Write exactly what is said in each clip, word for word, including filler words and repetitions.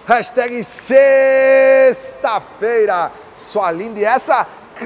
Hashtag sexta-feira, sua linda. E essa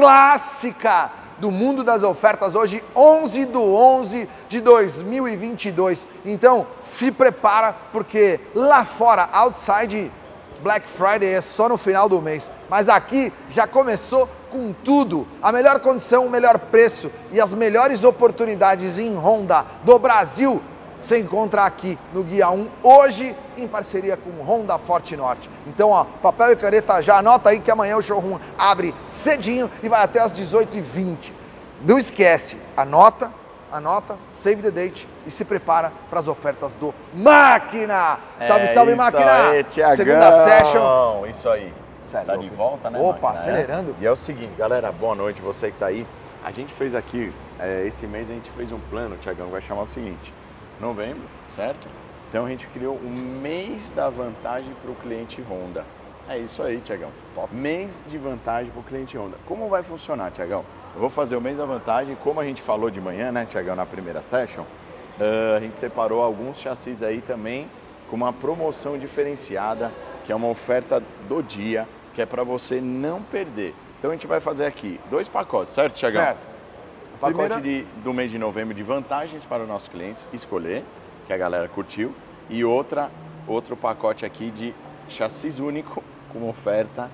clássica do mundo das ofertas hoje, onze de onze de dois mil e vinte e dois. Então, se prepara, porque lá fora, outside, Black Friday é só no final do mês. Mas aqui já começou com tudo. A melhor condição, o melhor preço e as melhores oportunidades em Honda do Brasil você encontra aqui no Guia um, hoje em parceria com Honda Forte Norte. Então, ó, papel e caneta, já anota aí que amanhã o showroom abre cedinho e vai até às dezoito e vinte. Não esquece, anota, anota, save the date e se prepara para as ofertas do Máquina. Salve, é salve, isso Máquina! Aí, Thiagão. Segunda session. Isso aí. Sério, tá de volta, né, Opa, Máquina, acelerando. É? E é o seguinte, galera, boa noite, você que tá aí. A gente fez aqui, é, esse mês a gente fez um plano, Thiagão, vai chamar o seguinte. Novembro, certo? Então a gente criou um mês da vantagem para o cliente Honda. É isso aí, Thiagão. Mês de vantagem para o cliente Honda. Como vai funcionar, Thiagão? Eu vou fazer o mês da vantagem, como a gente falou de manhã, né, Thiagão, na primeira session, uh, a gente separou alguns chassis aí também com uma promoção diferenciada, que é uma oferta do dia, que é para você não perder. Então a gente vai fazer aqui dois pacotes, certo, Thiagão? Certo. Pacote Primeira... de, do mês de novembro de vantagens para os nossos clientes escolher, que a galera curtiu, e outra, outro pacote aqui de chassis único com oferta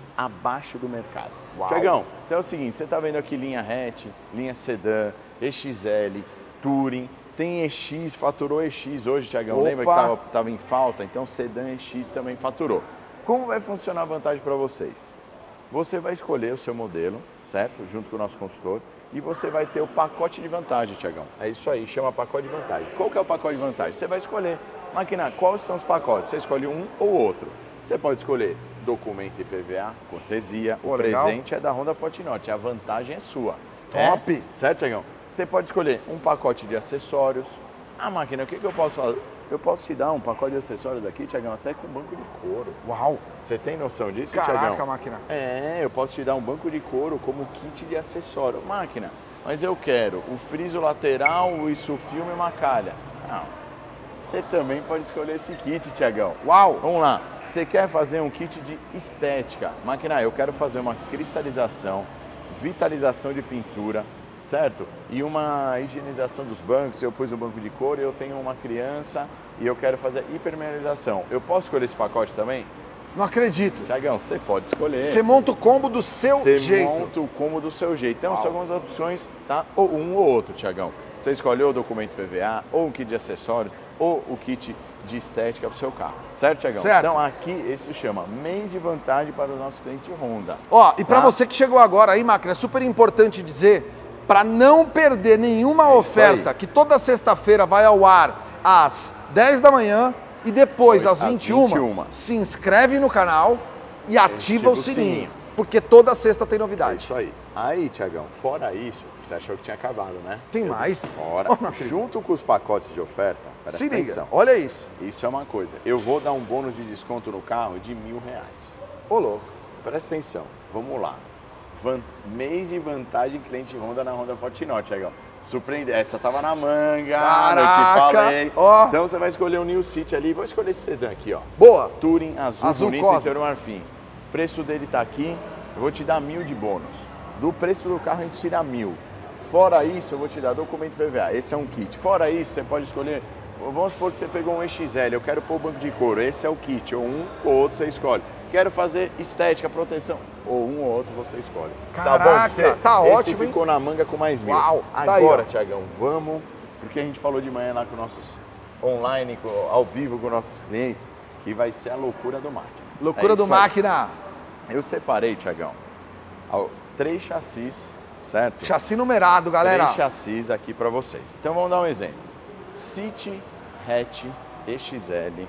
abaixo do mercado. Thiagão, então é o seguinte, você está vendo aqui linha hatch, linha sedã, E X L, Touring, tem E X, faturou E X hoje, Thiagão, Opa. lembra que estava em falta? Então sedã E X também faturou. Como vai funcionar a vantagem para vocês? Você vai escolher o seu modelo, certo? Junto com o nosso consultor. E você vai ter o pacote de vantagem, Thiagão. É isso aí, chama pacote de vantagem. Qual que é o pacote de vantagem? Você vai escolher. Máquina, quais são os pacotes? Você escolhe um ou outro. Você pode escolher documento I P V A, cortesia. Pô, o legal. presente é da Honda Forte Norte. A vantagem é sua. Top! É? Certo, Thiagão? Você pode escolher um pacote de acessórios. Ah, Máquina, o que, que eu posso fazer? Eu posso te dar um pacote de acessórios aqui, Thiagão, até com banco de couro. Uau! Você tem noção disso, Caraca, Thiagão? Máquina. É, eu posso te dar um banco de couro como kit de acessório. Máquina, mas eu quero o friso lateral, o isofilme e uma calha. Não. Você também pode escolher esse kit, Thiagão. Uau! Vamos lá. Você quer fazer um kit de estética? Máquina, eu quero fazer uma cristalização, vitalização de pintura, certo? E uma higienização dos bancos. Eu pus o banco de couro, eu tenho uma criança e eu quero fazer hipermineralização. Eu posso escolher esse pacote também? Não acredito. Thiagão, você pode escolher. Você monta o combo do seu Você jeito. Você monta o combo do seu jeito. Então, Uau. são algumas opções, tá? Ou um ou outro, Thiagão. Você escolhe ou o documento P V A, ou um kit de acessório, ou o kit de estética para o seu carro. Certo, Thiagão? Certo. Então, aqui, esse se chama mês de vantagem para o nosso cliente Honda. Ó, e para Tá? você que chegou agora aí, Máquina, é super importante dizer, para não perder nenhuma É isso oferta, aí. que toda sexta-feira vai ao ar às dez da manhã e depois Pois, às às vinte e uma, vinte e uma. se inscreve no canal e ativa Ativa o o sininho, sininho. porque toda sexta tem É novidade. isso aí. Aí, Thiagão, fora isso, você achou que tinha acabado, né? Tem Eu mais? disse Fora. Ô, meu querido. Junto com os pacotes de oferta, presta Se liga, atenção. olha isso. Isso é uma coisa. Eu vou dar um bônus de desconto no carro de mil reais. Ô, louco. Presta atenção, vamos lá. Van... Mês de vantagem cliente Honda na Honda Forte Norte, Thiagão. Surpreende. Essa tava na manga, Caraca, eu te falei. ó. Então você vai escolher o New City ali. Vou escolher esse sedã aqui, ó. Boa. Touring azul, Azul bonito, Cosmo. interior marfim. O preço dele tá aqui. Eu vou te dar mil de bônus. Do preço do carro a gente tira mil. Fora isso, eu vou te dar documento P V A. Esse é um kit. Fora isso, você pode escolher. Vamos supor que você pegou um E X L, eu quero pôr o banco de couro. Esse é o kit. Ou um ou outro você escolhe. Quero fazer estética, proteção. Ou um ou outro você escolhe. Caraca, tá bom pra você? tá Esse ótimo, hein? ficou na manga com mais mil. Uau, tá Agora, aí, ó. Thiagão, vamos. Porque a gente falou de manhã lá com nossos online, com, ao vivo com nossos clientes, que vai ser a loucura do Máquina. Loucura É do isso aí. Máquina. Eu separei, Thiagão, ao- três chassis, certo? Chassi numerado, galera. Três chassis aqui para vocês. Então vamos dar um exemplo. City Hatch E X L.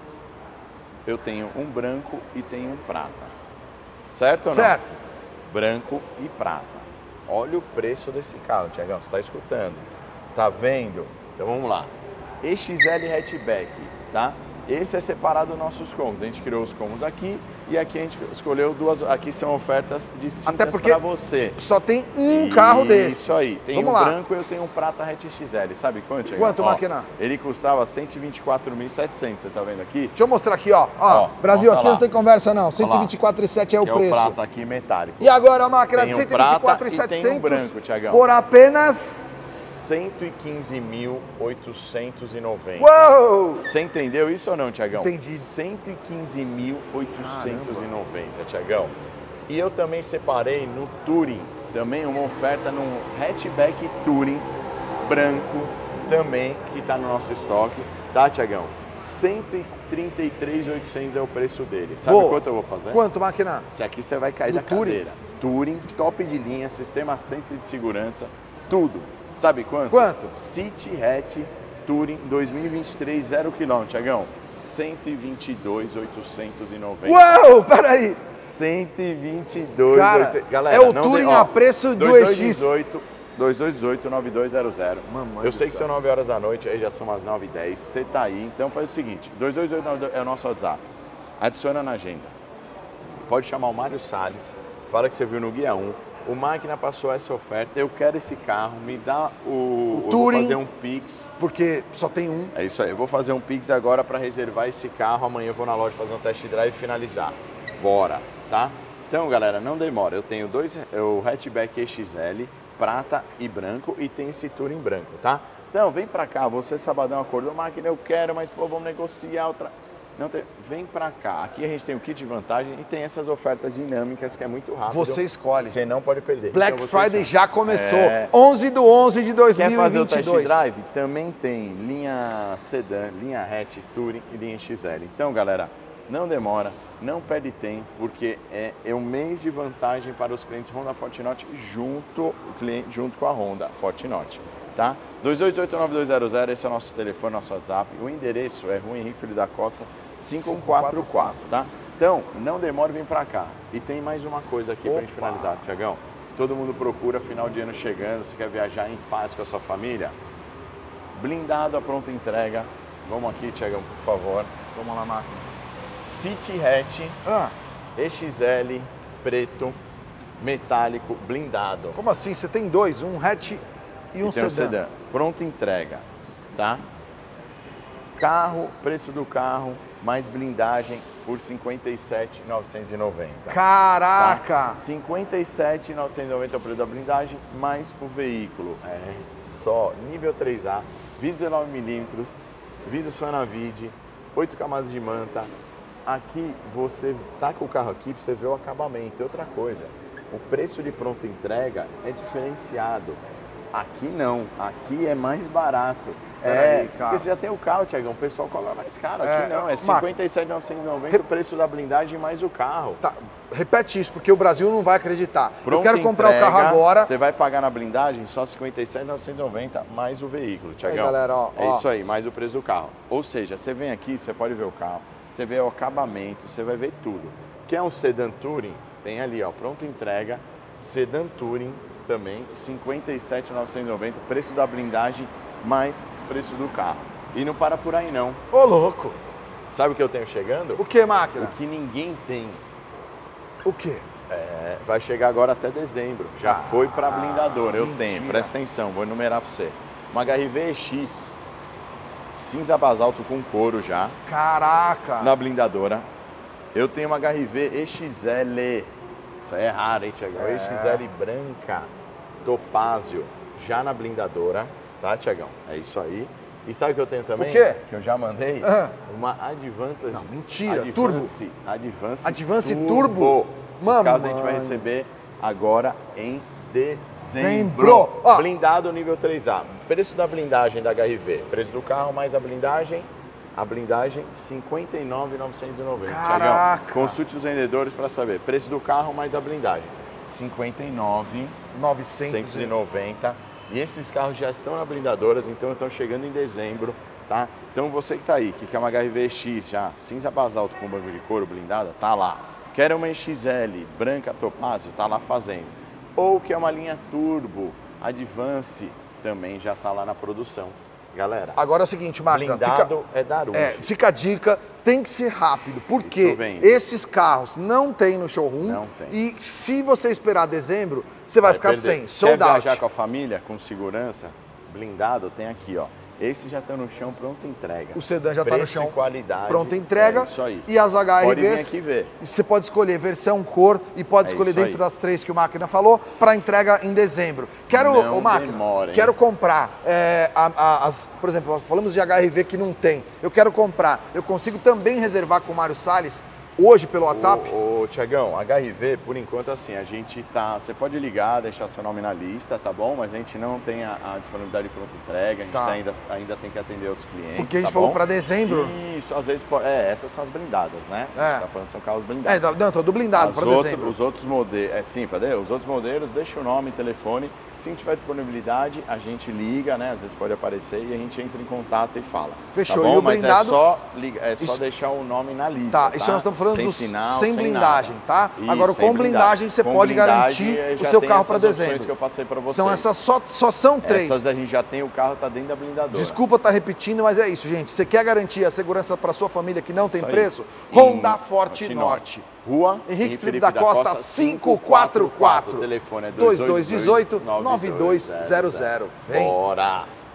Eu tenho um branco e tenho um prata. Certo ou não? Certo. Branco e prata. Olha o preço desse carro, Thiagão. Você está escutando? Tá vendo? Então vamos lá. E X L Hatchback, tá? Esse é separado dos nossos combos. A gente criou os combos aqui e aqui a gente escolheu duas. Aqui são ofertas distintas para você. Só tem um carro desse. Isso aí. Tem Vamos um lá. branco e eu tenho um prata hatch X L. Sabe quanto? Chega? Quanto, ó, máquina? Ele custava cento e vinte e quatro mil e setecentos. Você tá vendo aqui? Deixa eu mostrar aqui, ó. ó, Ó, Brasil, aqui lá. não tem conversa não. cento e vinte e quatro vírgula sete é o que preço. É o prata aqui metálico. E agora a máquina tem de o cento e vinte e quatro mil e prata e setecentos tem o branco, Thiagão. por apenas cento e quinze mil oitocentos e noventa. Uou! Você entendeu isso ou não, Thiagão? Entendi. cento e quinze mil oitocentos e noventa, Thiagão. E eu também separei no Touring, também uma oferta no hatchback Touring branco, também, que está no nosso estoque, tá, Thiagão? cento e trinta e três mil e oitocentos é o preço dele. Sabe Boa. quanto eu vou fazer? Quanto, máquina? Esse aqui você vai cair Do da Touring? cadeira. Touring, top de linha, sistema Sense de segurança, tudo. Sabe quanto? Quanto? City Hatch Touring dois mil e vinte e três, zero quilômetro, Thiagão. cento e vinte e dois mil oitocentos e noventa. Uau, peraí. cento e vinte e dois mil Cara, oitocentos. Galera, é o não Touring tem- ó, a preço do dois E dois X. um oito, dois dois um oito, nove dois zero zero. Mamãe Eu do sei que céu. são nove horas da noite, aí já são as nove e dez. Você tá aí, então faz o seguinte: dois dois oito nove dois é o nosso WhatsApp. Adiciona na agenda. Pode chamar o Mário Salles, fala que você viu no Guia um. O Máquina passou essa oferta, eu quero esse carro, me dá o... O eu Touring. vou fazer um Pix. Porque só tem um. É isso aí, eu vou fazer um Pix agora para reservar esse carro. Amanhã eu vou na loja fazer um test drive e finalizar. Bora, tá? Então, galera, não demora. Eu tenho dois, o hatchback E X L, prata e branco, e tem esse Touring branco, tá? Então, vem pra cá, você sabadão acordou, Máquina, eu quero, mas pô, vamos negociar outra... Não tem... Vem pra cá. Aqui a gente tem o kit de vantagem e tem essas ofertas dinâmicas que é muito rápido. Você escolhe. Você não pode perder. Black Então, você Friday escolhe. já começou. É. onze do onze de dois Quer mil e fazer o vinte e test dois. drive? Também tem linha sedã, linha hatch, Touring e linha X L. Então, galera, não demora, não perde tempo, porque é, é um mês de vantagem para os clientes Honda Fortnote junto, cliente, junto com a Honda Fortnote, tá? dois dois oito nove dois zero zero, esse é o nosso telefone, nosso WhatsApp. O endereço é Rua Henrique Filho da Costa, cinco quatro quatro, tá? Então, não demore, vem pra cá. E tem mais uma coisa aqui pra gente finalizar, Thiagão. Todo mundo procura final de ano chegando, você quer viajar em paz com a sua família? Blindado a pronta entrega. Vamos aqui, Thiagão, por favor. Vamos lá, máquina. City Hatch Ah, E X L preto, metálico, blindado. como assim? Você tem dois, um hatch e um E tem um sedã. sedã. Pronta entrega, tá? Carro, preço do carro, mais blindagem por cinquenta e sete mil novecentos e noventa. Caraca! Tá? cinquenta e sete mil novecentos e noventa é o preço da blindagem, mais o veículo. É só nível três A, vidro dezenove milímetros, vidros Fanavid, oito camadas de manta. Aqui você tá com o carro aqui para você ver o acabamento. E outra coisa, o preço de pronta entrega é diferenciado. Aqui não, aqui é mais barato. Pera É, aí, cara. porque você já tem o carro, Thiagão, o pessoal cobra mais caro. Aqui É, não, é Marco, cinquenta e sete mil novecentos e noventa o preço da blindagem mais o carro. Tá, repete isso, porque o Brasil não vai acreditar. Eu Pronta quero comprar o carro entrega, agora. Você vai pagar na blindagem só cinquenta e sete mil novecentos e noventa mais o veículo, Thiagão. galera, ó, é ó. isso aí, mais o preço do carro. Ou seja, você vem aqui, você pode ver o carro, você vê o acabamento, você vai ver tudo. Quer um sedã Touring? Tem ali, ó, pronta entrega, sedã Touring também, cinquenta e sete mil novecentos e noventa, preço da blindagem mais preço do carro. E não para por aí não. Ô, louco! Sabe o que eu tenho chegando? O que, máquina? O que ninguém tem. O que? É, vai chegar agora até dezembro. Já Ah, foi para blindadora. Eu mentira. tenho, presta atenção, vou enumerar para você. Uma H R V E X, cinza basalto com couro já, Caraca! na blindadora. Eu tenho uma H R V E X L. Isso aí é raro, hein, Thiagão? É. E X L branca, topázio, já na blindadora. Tá, Thiagão? É isso aí. E sabe o que eu tenho também? O quê? Que eu já mandei? Ah. Uma Advantage. Não, mentira, Advance, Advance, Advance Turbo. Turbo? Esses carros a gente vai Mamãe. receber agora em dezembro. Dezembro. Ó. Blindado nível três A. Preço da blindagem da H R V. Preço do carro mais a blindagem. A blindagem cinquenta e nove mil novecentos e noventa. Caraca. Thiagão, consulte os vendedores para saber. Preço do carro mais a blindagem. cinquenta e nove mil novecentos e noventa. E esses carros já estão na blindadoras, então estão chegando em dezembro, tá? Então você que está aí, que quer uma H R V X já, cinza basalto com banco de couro blindada, tá lá. Quer uma E X L branca topázio, tá lá fazendo. Ou quer uma linha turbo, Advance, também já tá lá na produção. Galera, agora é o seguinte, máquina, blindado fica, é Darude. é, fica a dica, tem que ser rápido, porque esses carros não tem no showroom. Não tem. E se você esperar dezembro, você vai, vai ficar perder. sem. Sold Quer out. viajar com a família, com segurança, blindado, tem aqui, ó. Esse já está no chão, pronta entrega. O sedã já está no chão, qualidade, pronta entrega. É isso aí. E as H R Vs, pode vir aqui ver. Você pode escolher versão, cor e pode é escolher dentro aí. das três que o Máquina falou para entrega em dezembro. Quero, não ô, Máquina, demora, quero comprar, é, a, a, as, por exemplo, nós falamos de H R V que não tem. Eu quero comprar. Eu consigo também reservar com o Mário Salles hoje pelo WhatsApp? Ô, ô Tiagão, H R V, por enquanto, assim, a gente tá. Você pode ligar, deixar seu nome na lista, tá bom? Mas a gente não tem a, a disponibilidade de pronta entrega, a gente tá. tá ainda, ainda tem que atender outros clientes. Porque a gente tá falou bom? para dezembro. Isso, às vezes. É, essas são as blindadas, né? É. A gente tá falando que são carros blindados. É, não, tô do blindado para dezembro. Os outros modelos. É sim, cadê? Os outros modelos, deixa o nome, telefone. Se tiver disponibilidade, a gente liga, né? Às vezes pode aparecer e a gente entra em contato e fala. Fechou. Tá bom? E o Mas blindado... é só, liga... é só isso... deixar o nome na lista. Tá, tá? isso nós estamos falando sem do sinal, sem blindagem, nada. tá? Isso, Agora com blindagem, blindagem você com pode blindagem, garantir o seu carro para dezembro. Que eu passei para vocês. São essas só, só são três. Essas a gente já tem, o carro tá dentro da blindadora. Desculpa estar tá repetindo, mas é isso, gente. Você quer garantir a segurança para sua família que não tem isso preço? Em Honda Forte Norte. Norte. Rua Henrique Felipe da Costa, quinhentos e quarenta e quatro. O telefone é dois dois um oito, nove dois zero zero. Vem. Bora!